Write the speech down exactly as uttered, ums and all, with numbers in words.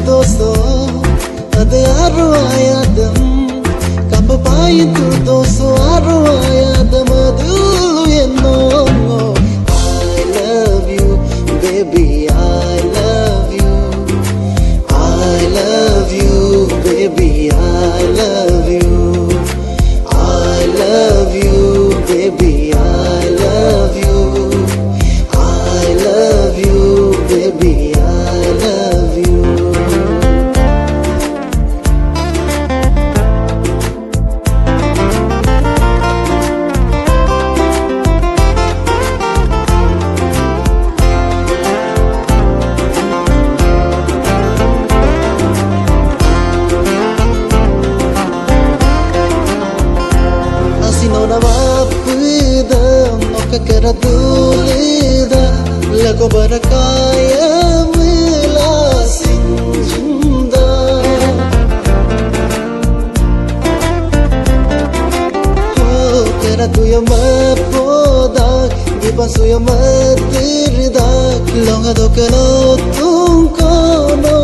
doso ade aru ayadam kap payin tu doso aru ayadam adu yenno I love you baby I love you I love you baby I love you I love you baby I love you I love you baby I love you Asinona vapida noka kera dulida lago barakaya mila sinjunda oh kera tuya mapoda giba suya matirda longa dokelo tunkono